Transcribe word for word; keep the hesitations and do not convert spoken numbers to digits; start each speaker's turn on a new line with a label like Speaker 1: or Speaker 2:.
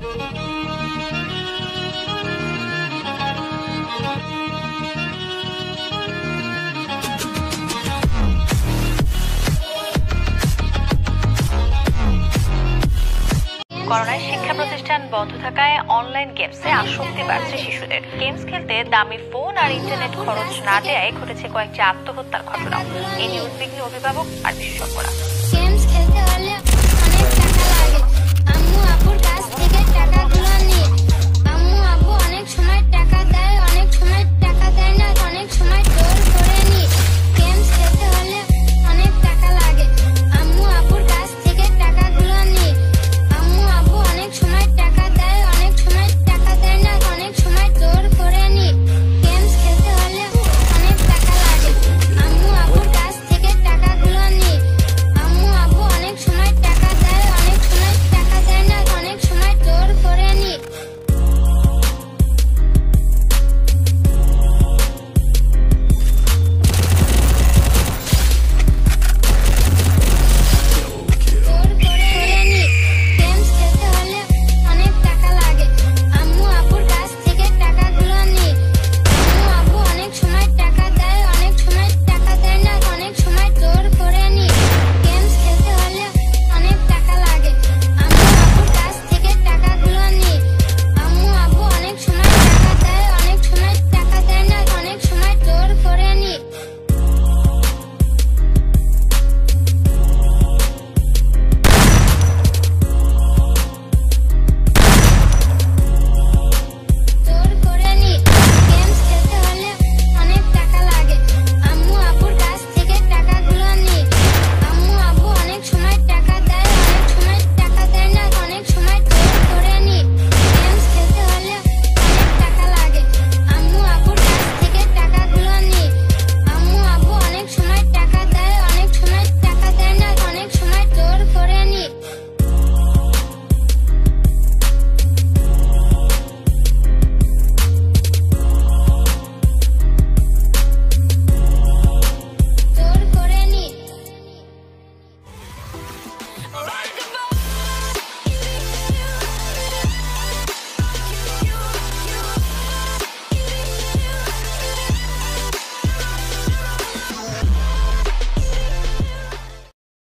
Speaker 1: করোনায় শিক্ষা প্রতিষ্ঠান বন্ধ থাকায় অনলাইন গেমসে আসক্তি বাড়ছে শিশুদের। গেমস খেলতে দামি ফোন আর ইন্টারনেট খরচ না দেয়ায় ঘটেছে কয়েকটি আত্মহত্যার ঘটনাও। এ নিয়ে উদ্বিগ্ন অভিভাবক আর বিশেষজ্ঞরা।